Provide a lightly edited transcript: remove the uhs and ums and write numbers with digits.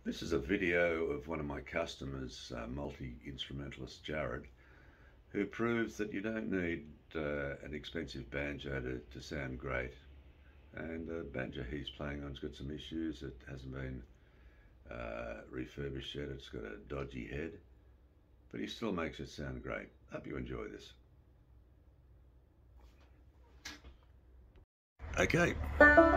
This is a video of one of my customers, multi-instrumentalist Jared, who proves that you don't need an expensive banjo to sound great. And the banjo he's playing on's got some issues. It hasn't been refurbished yet. It's got a dodgy head, but he still makes it sound great. Hope you enjoy this. Okay.